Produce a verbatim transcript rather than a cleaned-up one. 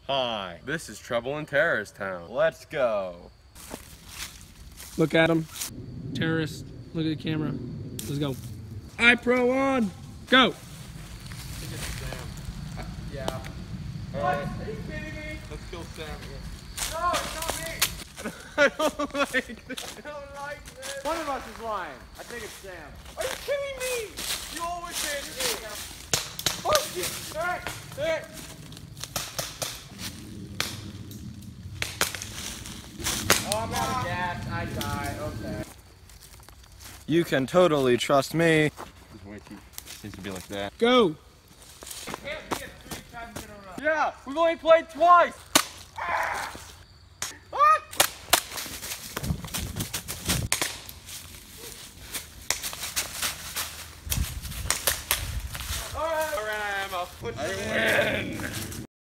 Hi, this is Trouble in Terrorist Town. Let's go. Look at him. Terrorist, look at the camera. Let's go. I pro on. Go. I think it's Sam. Uh, yeah. What? Right. Are you kidding me? Let's kill Sam. No, it's not me. I don't like this. I don't like this. One of us is lying. I think it's Sam. Are you kidding me? You always say it's me. Fuck you. All right. All right. Oh, I'm out of gas. I die. Okay. You can totally trust me. This way too seems to be like that. Go. Can't be it three times in a row. Yeah, we've only played twice. What? All right. All right, I'm a foot. I win.